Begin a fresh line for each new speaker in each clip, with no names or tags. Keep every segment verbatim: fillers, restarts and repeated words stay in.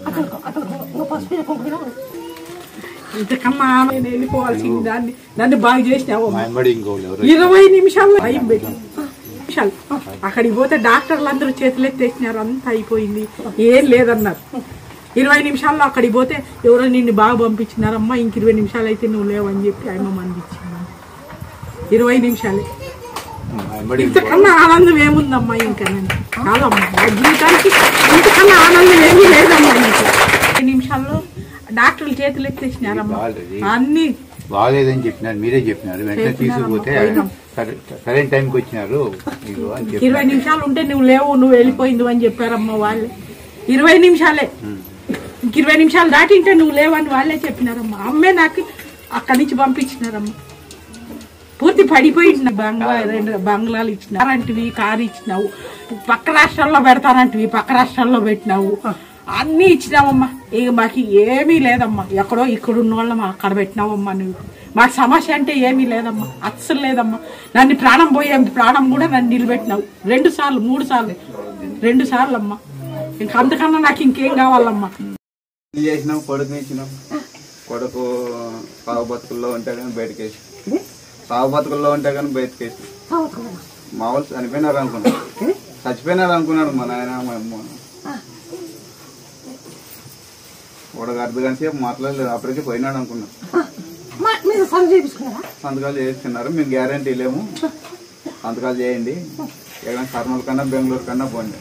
ఇంతకన్నా నేను వెళ్ళిపోవాల్సింది దాన్ని నన్ను బాగా చేసినావు ఇరవై నిమిషాల్లో అయిపోయింది నిమిషాలు అక్కడికి పోతే డాక్టర్లు అందరూ చేతులు ఎత్తేసినారు అంతా అయిపోయింది ఏం లేదన్నారు ఇరవై నిమిషాల్లో అక్కడికి పోతే ఎవరో నిన్ను బాగా పంపించినారమ్మా ఇంక ఇరవై నిమిషాలు అయితే నువ్వు లేవని చెప్పి ఆయన అందించింది ఇరవై నిమిషాలే ఇంతకన్నా ఆనందం ఏముందమ్మా ఇంకా కాదమ్మా జీవితానికి ఇంతకన్నా ఆనందం ఏమీ లేదమ్మా ఇరవై నిమిషాల్లో డాక్టర్లు చేతులు ఎత్తేసినారమ్మా అన్ని
బాగాలేదని చెప్పినారు మీరే చెప్పినారు వెంటనే తీసుకుపోతే సరైన టైంకి వచ్చినారు
ఇరవై నిమిషాలు ఉంటే నువ్వు లేవు నువ్వు వెళ్ళిపోయింది అని చెప్పారమ్మా వాళ్ళే ఇరవై నిమిషాలే ఇంక ఇరవై నిమిషాలు దాటింటే నువ్వు లేవని వాళ్ళే చెప్పినారమ్మా అమ్మే నాకు అక్కడి నుంచి పంపించినారమ్మా పూర్తి పడిపోయింది బంగ్లా రెండు బంగ్లాలు ఇచ్చినావు అలాంటివి కారు ఇచ్చినావు పక్క రాష్ట్రాల్లో పెడతానంటివి పక్క రాష్ట్రాల్లో పెట్టినావు అన్ని ఇచ్చినావమ్మా ఇక మాకు ఏమీ లేదమ్మా ఎక్కడో ఇక్కడ ఉన్న వాళ్ళం అక్కడ పెట్టినావమ్మా నువ్వు మాకు సమస్య అంటే ఏమీ లేదమ్మా అస్సలు లేదమ్మా నన్ను ప్రాణం పోయే ప్రాణం కూడా నన్ను నిలబెట్టినావు రెండు సార్లు మూడు సార్లు రెండు సార్లు అమ్మా ఇంకా అంతకన్నా నాకు ఇంకేం కావాలమ్మా
చేసినాం కొడుకుని ఇచ్చినాం కొడుకు సాగు బతుకుల్లో ఉంటే కానీ బయటకేసి సాగు బతుకుల్లో ఉంటే కానీ బయటకేసి మా వాళ్ళు చనిపోయినారు అనుకున్నాడు చచ్చిపోయినారు అనుకున్నాడు మా నాయన మా అమ్మ వాడు అర్ధ గంట సేపు మాట్లాడలేదు అప్పటికే పోయినాడు అనుకున్నాం సంతకాలు చేసుకున్నారు మేము గ్యారంటీ లేము సంతకాలు చేయండి ఏదైనా కర్నూలు కన్నా బెంగళూరు కన్నా పోండి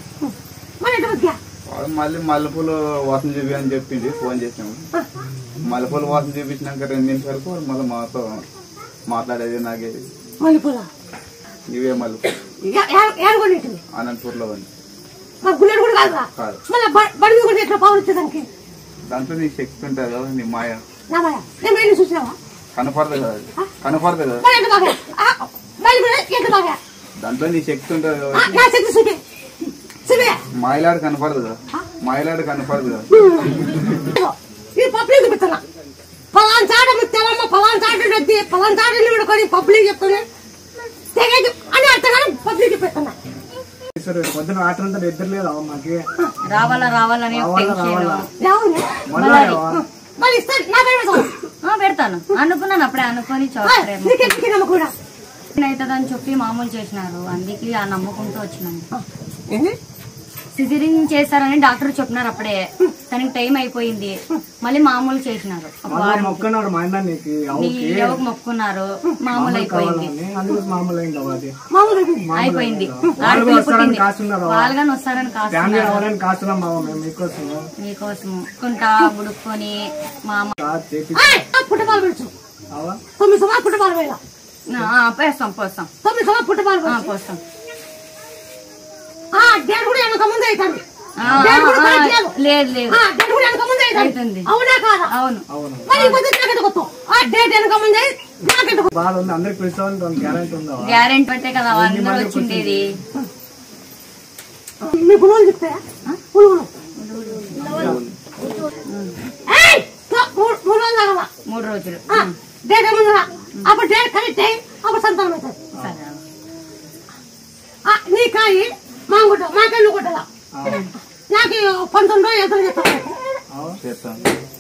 మళ్ళీ మల్లెపూలు వాసన చూపి అని చెప్పింది ఫోన్ చేసాము మల్లెపూలు వాసన చూపించినాక రెండు నిమిషాలకు మళ్ళీ మాతో మాట్లాడేది నాకేది ఇవే మల్లెపూలు అనంతపూర్లో ఉంది దాంట్లో నీ శక్తి ఉంటుంది కదా నీ మాయ కనపడదు కదా కనపడదు కదా దాంట్లో నీ శక్తి ఉంటుంది కదా మాయలాడు కనపడదు కదా మాయలాడు కనపడదు కదా
పలాన్ చాట తెలమ్మ పలాన్ చాట పలాన్ చాట పబ్లిక్ చెప్తాను అని అర్థం పబ్లిక్ పెడుతున్నా
పొద్దున రాత్రి అంతా నిద్ర లేదా మాకి
రావాలా రావాలని పెడతాను అనుకున్నాను అప్పుడే అనుకొని అవుతుందని చెప్పి మామూలు చేసినారు అందుకే ఆ నమ్మకంతో వచ్చినాను సిజరింగ్ చేస్తారని డాక్టర్ చెప్పినారు అప్పుడే తనకి టైం అయిపోయింది మళ్ళీ మామూలు చేసినారు మొక్కున్నారు మామూలు అయిపోయింది అయిపోయింది వాళ్ళగానే వస్తారని కాస్తున్నారు మీకోసం కుంటా బుడుక్కొని మామ పోస్తాం పోస్తాం పోస్తాం లేదు లేదు అవును గ్యారెంటీ పట్టే కదా అందరూ వచ్చిండేది మూడు రోజులు
అప్పుడు డేట్ కరెక్ట్ అప్పుడు సంతానం అవుతుంది నీ కాయి మాంగుట్ట మాకెళ్ళు కొట్టాల నాకు పంతొమ్మిది ఎదురు
చేస్తాం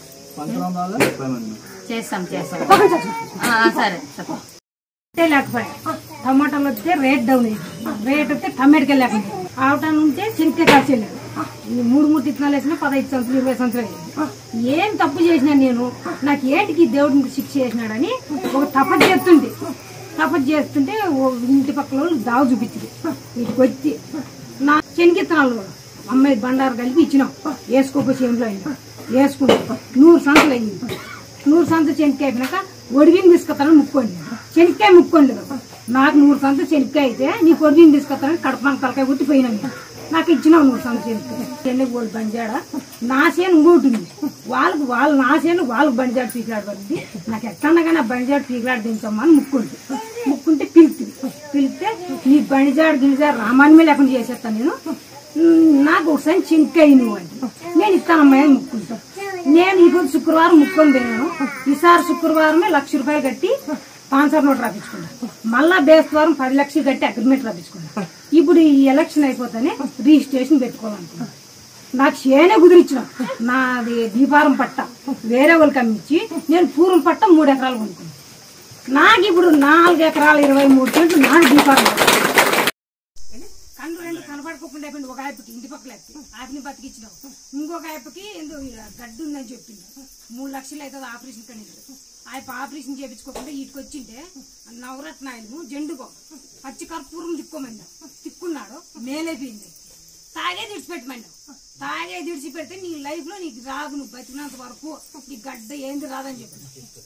చేస్తాం సరే
చెప్పండి లేకపోయా టమాటాలు వస్తే రేట్ డౌన్ అయింది రేట్ వస్తే టమాటకాయ లేకుండా ఆవటాన్ని ఉంటే చింతకాయ కాసేలేదు మూడు మూడు ఇత్తనాలు వేసినా పదహైదు సంవత్సరాలు ఇరవై సంవత్సరాలు అయింది ఏం తప్పు చేసినా నేను నాకు ఏటికి దేవుడికి శిక్ష చేసినాడని ఒక తపస్సు చేస్తుంది తపస్సు చేస్తుంటే ఇంటి పక్కల వాళ్ళు దావు చూపించింది వీటికి వచ్చి నా శనిగిత్తనాలు కూడా అమ్మాయి బండారు కలిపి ఇచ్చినాం వేసుకోపోయి చేనులో అయింది వేసుకుంటాం నూరు సంతలు అయింది నూరు సంత శనికాయ అయిపోయినాక ఒడిగిని తీసుకొస్తానని ముక్కోండి శనికాయ ముక్కోండి కదా నాకు నూరు సంత శనికాయ అయితే నీకు ఒడిగిని తీసుకొస్తానని కడప తలకాయ కొట్టి పోయినాను నాకు ఇచ్చినావు నూరు సంత శనికాయ చెన్నై వాళ్ళు బంజాడ నా చేను ఇంకోటి ఉంది వాళ్ళకి వాళ్ళు నా చేను వాళ్ళకి బంజాడు పీకిలాడు పడుతుంది నాకు ఎక్కడన్నా నా బంజాడు పీకిలాడు దించమ్మని ముక్కుంది ముక్కుంటే పిలుస్తుంది పిలిస్తే నీ బంజాడు గిలిజాడు రామాయణమే లేకుండా చేసేస్తాను నేను నాకు ఒకసారి శనికాయ నువ్వు అంటే నేను ఇస్తానమ్మా అని ముక్కుంటాను నేను ఇప్పుడు శుక్రవారం ముక్కొని పోయాను ఈసారి శుక్రవారమే లక్ష రూపాయలు కట్టి పాన్సర్ నోట్ రాపించుకున్నాను మళ్ళా బేస్తవారం పది లక్షలు కట్టి అగ్రిమెంట్ రాపించుకున్నాను ఇప్పుడు ఈ ఎలక్షన్ అయిపోతానే రిజిస్ట్రేషన్ పెట్టుకోవాలనుకున్నాను నాకు చేనే కుదిరించిన నాది దీపారం పట్ట వేరే వాళ్ళకి అమ్మించి నేను పూర్వం పట్ట మూడు ఎకరాలు కొనుక్కున్నాను. నాకు ఇప్పుడు నాలుగు ఎకరాలు ఇరవై మూడు సెంట్లు నాకు దీపారం కళ్ళు రెండు కనపడుకోకుండా అయిపోయింది. ఒక ఆయప్పకి ఇంటి పక్కల ఆయపని బతికిచ్చినావు, ఇంకొక ఆయప్పకి ఎందుకు గడ్డి ఉందని చెప్పింది. మూడు లక్షలు అవుతుంది ఆపరేషన్ కానీ ఆయప్ప ఆపరేషన్ చేయించుకోకుండా వీటికి వచ్చింటే నవరత్నాయలు జెండుకో పచ్చి కర్పూరం తిక్కోమన్నావు, తిక్కున్నాడు మేలైపోయింది. తాగే విడిచిపెట్టమన్నావు, తాగే విడిచిపెడితే నీ లైఫ్ లో నీకు రాదు, నువ్వు బతికినంత వరకు నీ గడ్డ ఏంది రాదని చెప్పి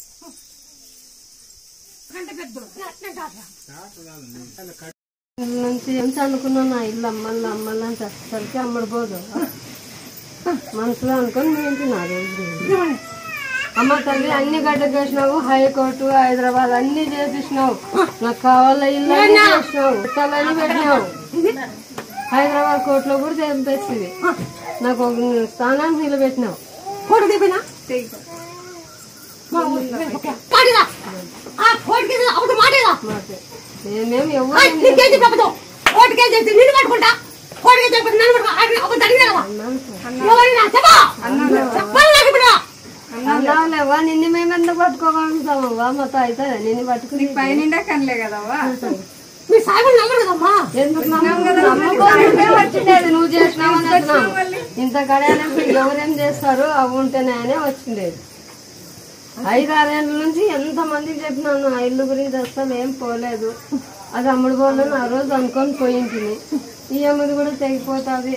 కంటే పెద్ద
నుంచి ఎంత అనుకున్నా నా ఇల్లు అమ్మల్ని అమ్మల్ని అని చెప్పేసరికి అమ్మడిపోదు మనసులో అనుకుని నేను నాదే అమ్మ తల్లి అన్ని గడ్డకేసినావు, హైకోర్టు హైదరాబాద్ అన్ని చేపించినావు, నాకు కావాల ఇల్లు చేసినావు, పెట్టాలని పెట్టినావు. హైదరాబాద్ కోర్టులో కూడా చేపించింది, నాకు ఒక స్థానానికి నిలబెట్టినావు. మేమేమి ఎవరు అన్నావులేవా నిన్ను మేము ఎందుకు పట్టుకోగలుగుతామవ్వా, మొత్తం అవుతుంది నిన్ను పట్టుకుని పైన కనలే కదవ్వా. వచ్చిండేది నువ్వు చేసినావు అని అంటున్నావు. ఇంత కడయాలంటే ఎవరేం చేస్తారు అవి ఉంటేనే అనే వచ్చిండేది. ఐదు ఆరేళ్ళ నుంచి ఎంత మందికి చెప్పినాను ఆ ఇల్లు గురించి అసలు ఏం పోలేదు. అది అమ్ముడు పోలేను ఆ రోజు అనుకొని పోయింటిని. ఈ అమ్మది కూడా తెగిపోతుంది.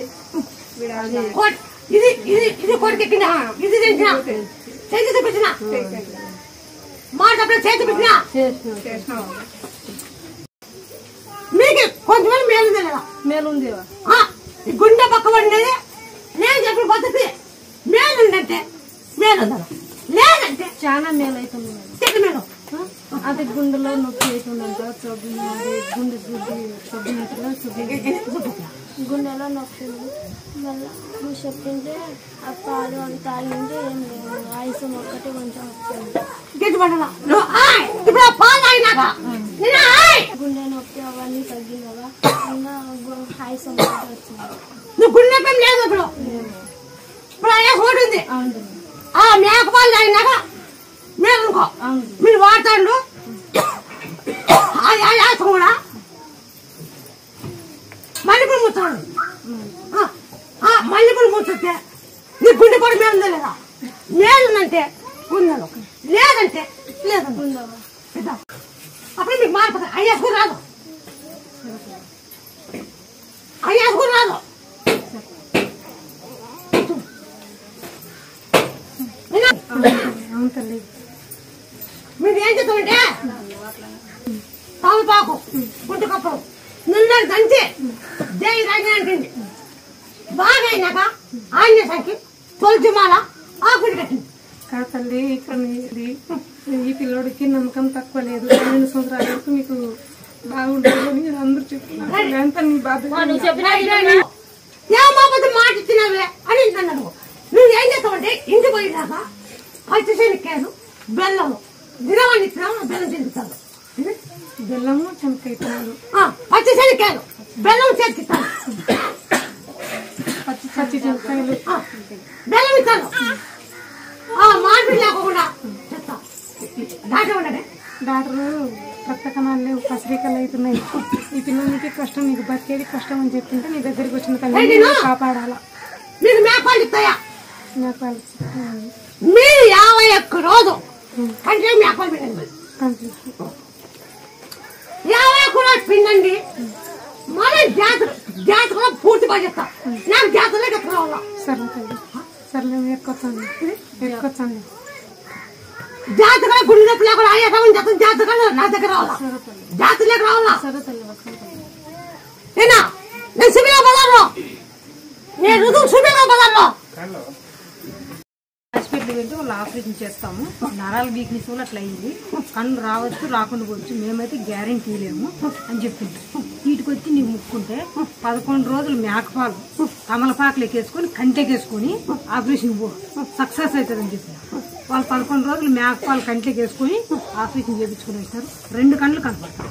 మీకు కొంచెం మేలుంది లేదా
మేలుందేవా
గుండె పక్క పడినది నేను చెప్పిన పద్ధతి మేలుందంటే మేలుందా లేదంటే
చాలా మేలు అవుతుంది.
చెట్టు మేలు
అది గుండెలో నొప్పి అవుతుందంట, గుండె గుడ్డి సబ్బినట్టుగా
గుండెలో నొప్పి మళ్ళీ నువ్వు చెప్పింటే ఆ పాలు అవి తాగింటే ఏం లేదు, ఆయుసం ఒక్కటి కొంచెం వస్తుంది. గుండె నొప్పి అవన్నీ తగ్గినవా ఇంకా ఆయుసం ఒక్కటి వచ్చింది.
గుండె లేదు ఇప్పుడు ఇప్పుడు అయ్యా ఉంది ఆ మేకపాలు తాగినాక మేలుకో మీరు వాడతాడు ఆయాసం కూడా మల్లెపూలు ముచ్చాడు మల్లెపూలు ముచ్చితే నీ గుండె కూడా మేలుందా లేదా? మేలుందంటే గుండెలు లేదంటే లేదండి. అప్పుడు మీకు మారిపోతా అయ్యాస్ కూడా రాదు, అయ్యాస్ కూడా రాదు. మీరు ఏం చేస్తామంటే తమలపాకు గుంటకప్పు నిన్న దంచి జై రాజా అంటుంది. బాగా అయినాక ఆంజనేయుడికి తొలచిమాల ఆకుడి కట్టింది.
కా తల్లి ఇక్కడ ఈ పిల్లోడికి నమ్మకం తక్కువ లేదు. పన్నెండు సంవత్సరాల వరకు మీకు బాగుంటుందని అందరూ చెప్తున్నారు. అంతా నీ బాధ్యత.
ఏమాబద్దు మాట ఇచ్చినావే అని అన్నాడు. నువ్వు ఏం చేస్తావంటే ఇంటి పోయినాక పచ్చిశనక్కాయలు బెల్లము దినవాన్ని ఇచ్చినా బెల్లం చెందుతాను.
బెల్లము చెనక్కాయలు
పచ్చిశనక్కాయలు బెల్లం చేతికిస్తాను,
పచ్చి పచ్చి చెనక్కాయలు
బెల్లం ఇస్తాను. మార్పిడి లేకుండా చెప్తా దాంట్లో ఉండడే
డాక్టర్లు రక్త కణాలు లేవు, పసరికలు అవుతున్నాయి. ఈ పిల్లలకి కష్టం, నీకు బతికేది కష్టం అని చెప్తుంటే నీ దగ్గరికి వచ్చిన తల్లి కాపాడాలా.
మీకు మేపాలు ఇస్తాయా?
మేపాలు
మీరు యాభై ఒక్క రోజు కంటే మేపాలు పెట్టండి. యాభై ఒక్క రోజు పిండండి. మళ్ళీ జాతర జాతరలో పూర్తి బాగా చెప్తా. నాకు జాతరలో ఎక్కడ రావాలా?
సరే తల్లి సర్లే ఎక్కొచ్చాను ఎక్కొచ్చాను.
జాతర గుండె నొప్పి లేకుండా అయ్యాకమని చెప్తాను. జాతర నా దగ్గర రావాలా? జాతరలోకి రావాలా?
సరే తల్లి వస్తాను.
ఏనా నేను సుబిగా బజార్లో నేను రుజువు సుబిగా బజార్లో
హాస్పిటల్ వెళ్తే వాళ్ళు ఆపరేషన్ చేస్తాము. నరాల వీక్నెస్ వల్ల అట్లా అయింది. కన్ను రావచ్చు రాకుండా పోవచ్చు, మేమైతే గ్యారెంటీ లేము అని చెప్తుంటాం. వీటికి వచ్చి నీకు ముక్కుంటే పదకొండు రోజులు మేకపాలు తమలపాకులు ఎక్కేసుకొని కంటెకేసుకొని ఆపరేషన్ పో సక్సెస్ అవుతుందని చెప్పారు. వాళ్ళు పదకొండు రోజులు మేకపాలు కంటెకేసుకొని ఆపరేషన్ చేయించుకుని వచ్చినారు. రెండు కళ్ళు కనపడతారు.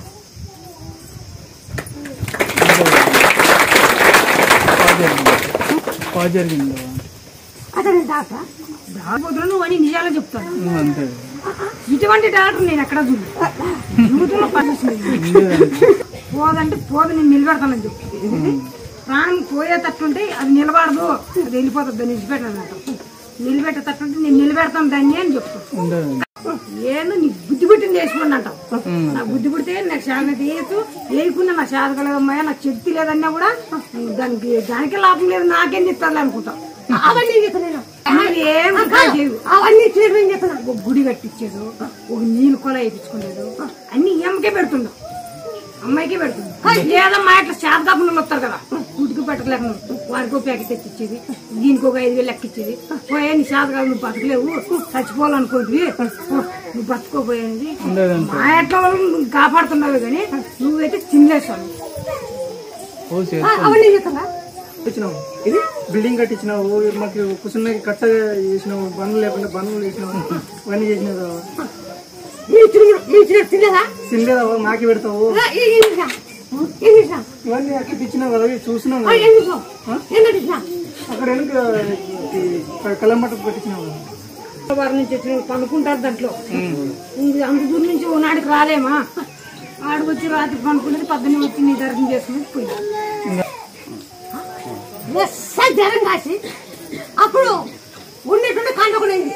పాట బాగా జరిగింది
అతను డాక్టర్ డాక్టర్ నువ్వు అని నిజాలు చెప్తాను
అంతే.
ఇటువంటి డాక్టర్ నేను ఎక్కడ చూడు జీవితంలో పనిచేసింది పోదంటే పోదు నేను నిలబెడతానని చెప్పి ప్రాణం పోయేటట్టుంటే అది నిలబడదు అది వెళ్ళిపోతుంది దాన్ని నిలిచిపెట్టానంట నిలబెట్టేటట్టుంటే నేను నిలబెడతాను దాన్ని అని చెప్తాను ఏను నీకు బుద్ధి పుట్టింది వేసుకోండి అంటావు నాకు బుద్ధి పుడితే నాకు శాఖ తీయచ్చు వేయకుండా నాకు శాఖ లేదమ్మాయ నాకు శక్తి లేదన్నా కూడా దానికి దానికే లాభం లేదు నాకేం చెప్తాను అనుకుంటాం అవన్నీ చెప్తాను ఏం అవన్నీ చేయడం చెప్తాను ఒక గుడి కట్టించాడు ఒక నీళ్ళు కొల వేయించుకున్నాడు అన్ని ఏమకే పెడుతుండవు అమ్మాయికే పెడుతుంది లేదమ్మా ఇట్లా శారదాపుణులు వస్తారు కదా గుడికి పెట్టలేక వారికి ఒక ప్యాకెట్ తెచ్చిచ్చేది దీనికి ఒక ఐదు వేలు లెక్కిచ్చేది పోయా నీ శారద నువ్వు బతకలేవు చచ్చిపోవాలనుకోండి నువ్వు బతుకోపోయేది మా ఎట్లా వాళ్ళు నువ్వు కాపాడుతున్నావు కానీ నువ్వైతే తినలేస్తావు అవన్నీ చెప్తావా
ఇచ్చినావు ఇది బిల్డింగ్ కట్టించినావు మాకు కూర్చున్న కట్ట చేసినావు బండ్లు లేకుండా బండ్లు చేసినావు ఇవన్నీ చేసినావు
తినలేదా
తినలేదా మాకి పెడతావు ఇవన్నీ అక్కడ ఇచ్చినావు కదా చూసినావు అక్కడ వెనక కళ్ళమట్ట పెట్టించినావు
వారి నుంచి వచ్చి పనుకుంటారు దాంట్లో అంత దూరం నుంచి ఓ నాడికి రాలేమా ఆడికి వచ్చి రాత్రి పనుకున్నది పద్దెనిమిది వచ్చి నీ దర్శనం చేసుకుని పోయింది జ్వరం కాసి అప్పుడు ఉన్నటువంటి కండకునేది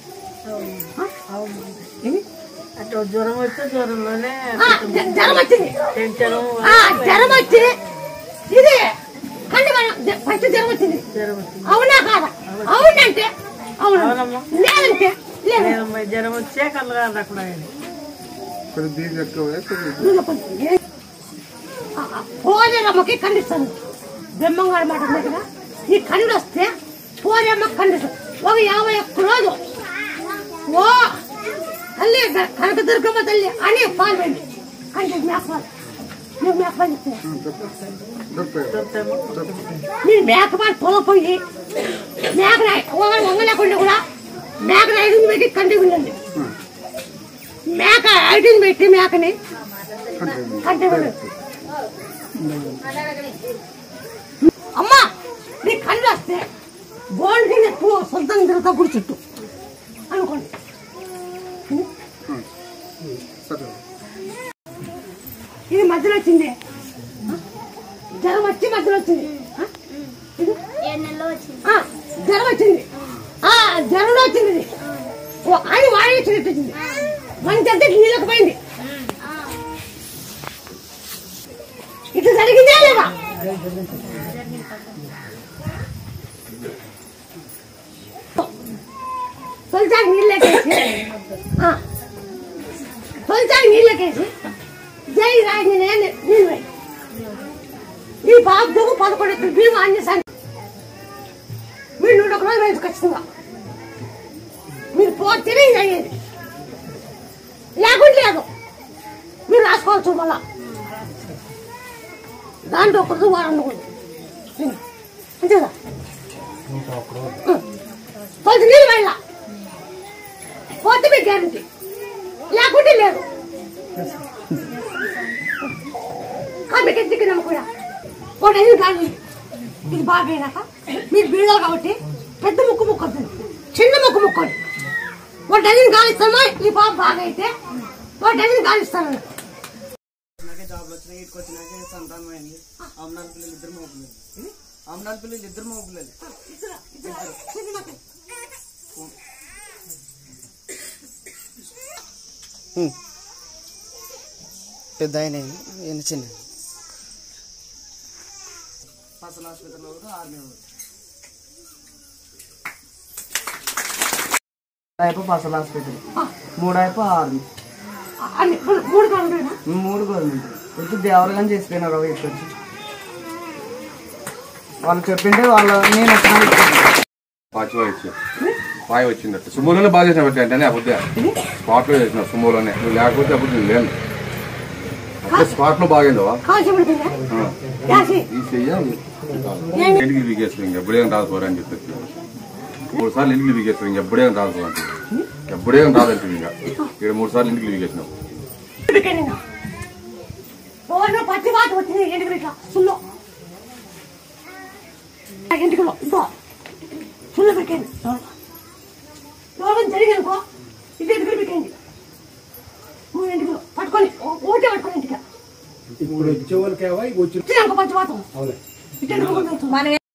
అట్లా జ్వరం వస్తే జ్వరంలోనే
జ్వరం వచ్చింది జ్వరం వచ్చి ఇది కండి ఫస్ట్ జ్వరం వచ్చింది అవునా కాదా అవునంటే అవును లేదంటే
లేదమ్మా జ్వరం వచ్చే కళ్ళు కాదు అక్కడ
పోలేరమ్మకి ఖండిస్తాను బ్రహ్మంగారు మాట కదా ఈ కండి వస్తే పోలేమ్మ ఖండిస్తాను ఒక యాభై ఒక్క రోజు ఓ తల్లి కనక దుర్గమ్మ తల్లి అని పాలు వెండి కంటే మేకపాలు నువ్వు మేకపాలు నేను మేకపాలు పొలపోయి మేక వంగలేకుండా కూడా మేక ఐదుని పెట్టి కంటి ఉండండి మేక ఐదుని పెట్టి మేకని కంటి ఉండండి అమ్మా నీ కళ్ళు వస్తే గోల్డ్ కింద ఎక్కువ సొంతంగా తిరుగుతా గుడి చుట్టూ అనుకోండి ఇది మధ్యలో వచ్చింది జ్వరం వచ్చి మధ్యలో వచ్చింది జ్వరం వచ్చింది జ్వరంలో వచ్చింది ఇది అని వాడి వచ్చినట్టు వచ్చింది మంచి అంతా నీళ్ళకి పోయింది ఇట్లా జరిగిందే లేదా తొలిసారి నీళ్ళకేసి తొలిసారి నీళ్ళకేసి జై రాజు నీళ్ళు ఈ బాబు పదకొండు భీమా అన్ని సంగతి మీరు నూట ఒక రోజు రైతు ఖచ్చితంగా మీరు పోతేనే ఇది అయ్యేది లేకుండా లేదు మీరు రాసుకోవచ్చు మళ్ళా దాంట్లో ఒక రోజు వారం ఉండకూడదు అంతేదా తొలిసి నీళ్ళు వెళ్ళా పోతే మీకు గ్యారంటీ లేకుంటే లేదు కాబట్టి ఎందుకు నమ్మకూడా ఒక డజన్ కాదు ఇది బాగా అయినాక మీరు బీడాలి కాబట్టి పెద్ద ముక్కు ముక్కొద్దు చిన్న ముక్కు ముక్కోండి ఒక డజన్ కాలిస్తామా ఈ పాప బాగా అయితే ఒక డజన్ కాలిస్తాను
జాబ్ వచ్చినాయి ఇటుకు వచ్చినాక సంతానం అయింది అమ్మనాథ్ పిల్లలు ఇద్దరు మగ పిల్లలు అమ్మనాథ్ పిల్లలు ఇద్దరు మగ పిల్లలు
పెద్ద ఆయన ఈయన చిన్న
ఫసల్ హాస్పిటల్లో ఆర్మీ అయిపో ఫసల్ హాస్పిటల్ మూడైపో ఆర్మీ మూడు గవర్నమెంట్ ఇప్పుడు దేవరగాని చేసిపోయినారు ఇక్కడ వాళ్ళు చెప్పింటే వాళ్ళు నేను
పాయ వచ్చిందట సుమోలోనే బాగా చేసిన బట్టి అంటే అబుద్దే స్పాట్ లో చేసిన సుమోలోనే నువ్వు లేకపోతే అప్పుడు నేను లేను స్పాట్ లో బాగైందవా ఈ చెయ్యి ఎన్నికలు వీకేస్తాం ఇంకెప్పుడేం రాదు పోరా అని చెప్పేసి మూడు సార్లు ఎన్నికలు వీకేస్తాం ఇంకెప్పుడేం రాదు పోరా అంటే ఎప్పుడేం రాదంటే ఇంకా ఇక్కడ మూడు సార్లు ఎన్నికలు వీకేసినావు
పచ్చి బాట వచ్చింది ఎందుకు ఇట్లా సుల్లో
ఇంటికిలో ఇదో ఫుల్ పెట్టండి రోగం జరిగానుకో ఇది ఎందుకు పెట్టండి మూడు ఇంటికి పట్టుకొని ఓటే పట్టుకొని ఇంటికి
ఇప్పుడు వచ్చే వాళ్ళకి
పంచవాతం
మనం